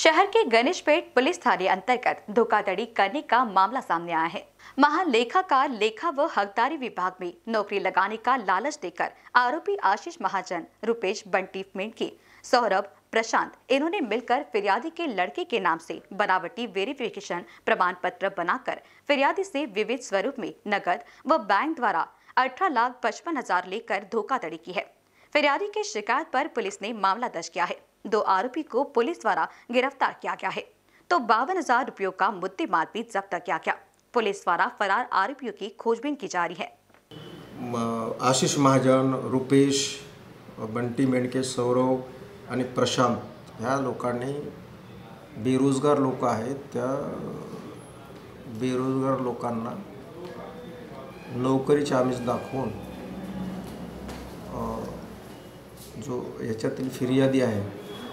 शहर के गणेशपेट पुलिस थाने अंतर्गत धोखाधड़ी करने का मामला सामने आया है। महालेखाकार लेखा व हकदारी विभाग में नौकरी लगाने का लालच देकर आरोपी आशीष महाजन, रुपेश बंटी मेंढके, सौरभ, प्रशांत इन्होंने मिलकर फिरियादी के लड़के के नाम से बनावटी वेरिफिकेशन प्रमाण पत्र बनाकर फिरियादी से विविध स्वरूप में नकद व बैंक द्वारा 18,55,000 लेकर धोखाधड़ी की है। फिरियादी की शिकायत पर पुलिस ने मामला दर्ज किया है। 2 आरोपी को पुलिस द्वारा गिरफ्तार किया गया है तो 52,000 रुपयों का मुद्देमाल भी जब्त किया गया। पुलिस द्वारा फरार आरोपियों की खोजबीन की जा रही है। आशीष महाजन, रुपेश बंटी मेंढके, सौरभ आणि प्रशांत ह्या लोकांनी बेरोजगार लोक आहेत त्या बेरोजगार लोकांना नोकरीचे आमिष दाखवून जो याच्यातील फिर्यादी आहे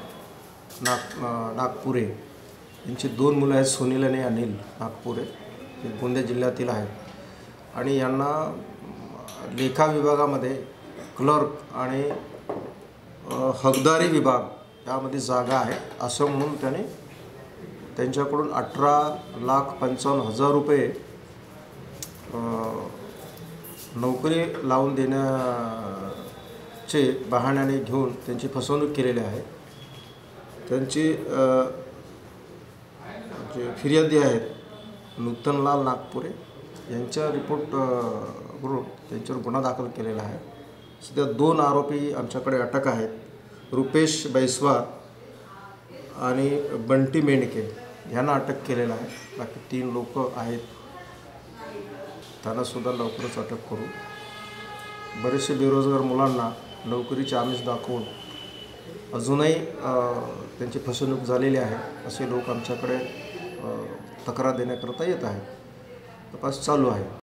नागपुरे यांची 2 मुलं आहेत, सुनील आणि अनिल नागपुरे, हे गोंदिया जिल्ह्यातील आहेत आणि यांना लेखा विभागामध्ये क्लर्क आणि हकदारी विभाग यामध्ये जागा आहे असं म्हणून त्याने त्यांच्याकडून 18,55,000 रुपये नोकरी लावून देण्याचे बहाण्याने घेऊन त्यांची फसवणूक केलेली आहे। त्यांची जे फिर्यादी आहेत नूतनलाल नागपुरे यांच्या रिपोर्ट करून त्यांच्यावर गुन्हा दाखल केलेला आहे। सध्या 2 आरोपी आमच्याकडे अटक आहेत, रुपेश बैसवार आणि बंटी मेंढके यांना अटक केलेला आहे। बाकी 3 लोक आहेत, त्यांना सुद्धा लवकरच अटक करू। बरेचसे बेरोजगार मुलांना नोकरीचे आमिष दाखवून अजूनही त्यांची फसवणूक झालेली आहे असे लोक आमच्याकडे तक्रार देण्याकरता येत आहेत। तपास चालू आहे।